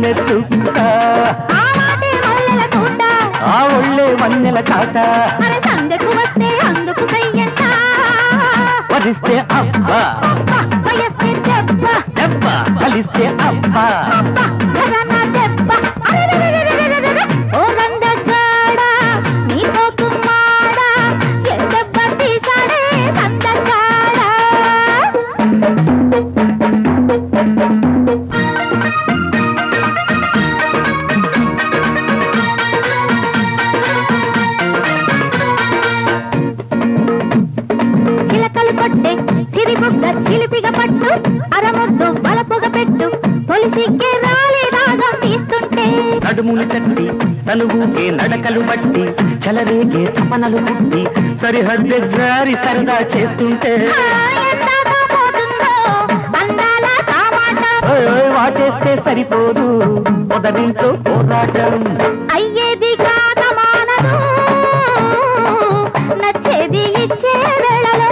కన్నె చుక్క ఆ ఒళ్ళే వన్నెల కాట సందకు వస్తే అందుకు సయ్యంట వరిస్తే అబ్బా వయస్సే దెబ్బ దెబ్బ కలిస్తే అబ్బా దెబ్బ ఓరందగాడ నీ సోకుమాడ ఎందెబ్బ తీసాడే సందగాడ చిలకలు కొట్టే సిరిబుగ్గ చిలిపిగ పట్టు అరముద్దు బలపుగ పెట్టు తొలిసిగ్గే రాలే రాగం తీస్తుంటే నడుములు తట్టి తనువుకే నడకలు బట్టి చలరేగే తపనలు పుట్టి సరిహద్దు జారి సరదా చేస్తుంటే అందాల కామాట వాటేస్తే సరిపోదు మొదటితో పోరాటం అయ్యేది కాక మానదు నచ్చేది ఇచ్చే వేళలో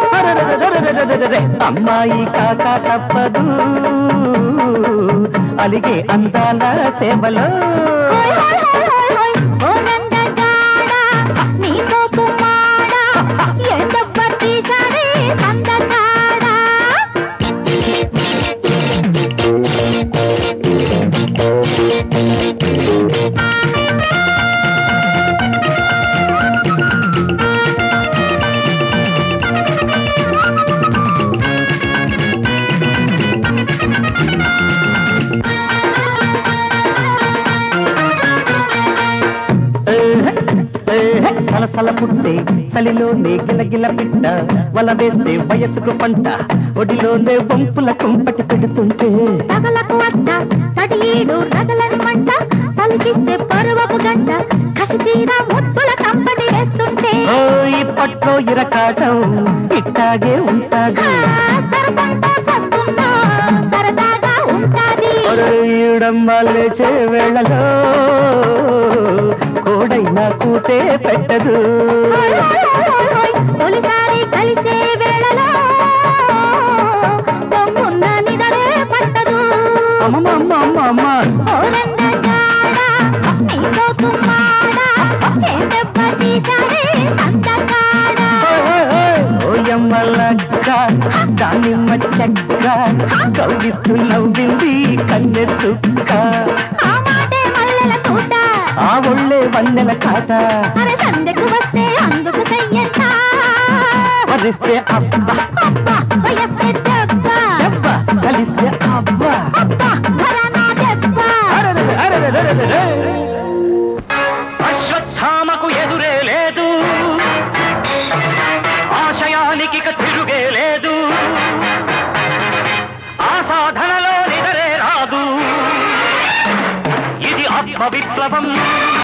అమ్మాయి కాక తప్పదు అలిగే అందాల సేవలో నీ సోకుమాడ ఎందబ్బ తీసాడే సందగాడ సలసల పుట్టే చలిలోనే గిలగిల పిట్ట వల వేస్తే వయసుకు పంట ఒడిలోనే వంపుల కుంపటి పెడుతుంటే తగలకు అట్ట తడియేడు రగలని మంట పలికిస్తే పరువపు గంట కసితీర ముత్తుల కంపటి వేస్తుంటే ఈ పట్లో ఇరకాటం ఇట్టాగే ఉంటాది సరసంతో చేస్తున్నా సరదాగా ఉంటాది ఈడమ్మ లేచే వేళలో కోడైనా కూతే పెట్టదు తొలిసారి కలిసే వేళలో దొంగున్న నిదరే పట్టదు అమ్మమ్మ ఓరందగాడ నీ సోకుమాడ ఎందెబ్బ తీసాడే సందగాడ ఓయమ్మలక్క దానిమ్మ చెక్క కౌగిస్తూ నవ్వింది కన్నె చుక్క ఆ మాటే మల్లెల తోట ఆ ఒళ్ళే వన్నెల కాట అరే సందకు వస్తే అందుకు సయ్యంట వరిస్తే అబ్బా వయస్సే దెబ్బ దెబ్బ కలిస్తే అబ్బా ఘరానా దెబ్బ అశ్వత్థామకు ఎదురే లేదు ఆశయానికి తిరుగే లేదు ఆ సాధనలో నిదరే రాదు ఇది ఆత్మ విప్లవం